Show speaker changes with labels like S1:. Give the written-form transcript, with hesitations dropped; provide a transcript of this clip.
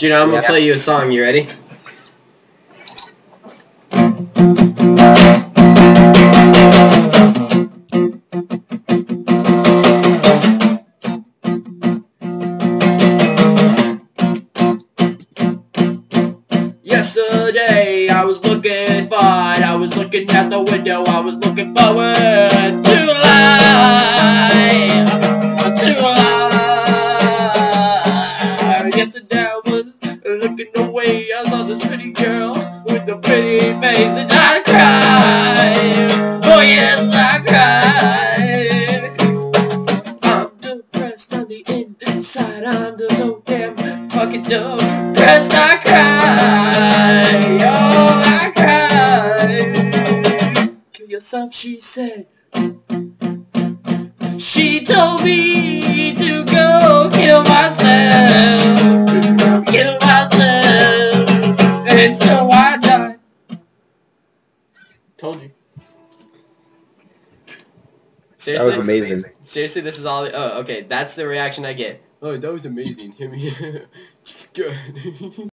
S1: Gino, I'm gonna play you a song. You ready? Yesterday I was looking fine. I was looking out the window. I was looking forward to life. To life. Yesterday I was looking away. I saw this pretty girl with a pretty face, and I cried. Oh yes, I cried. I'm depressed on the inside. I'm just so damn fucking depressed. I cried. Oh, I cried. Kill yourself, she said. She told me to go kill myself. Kill myself. And so I died. Told you. Seriously?
S2: That was amazing.
S1: Seriously, this is all. Oh, okay. That's the reaction I get. Oh, that was amazing. Good.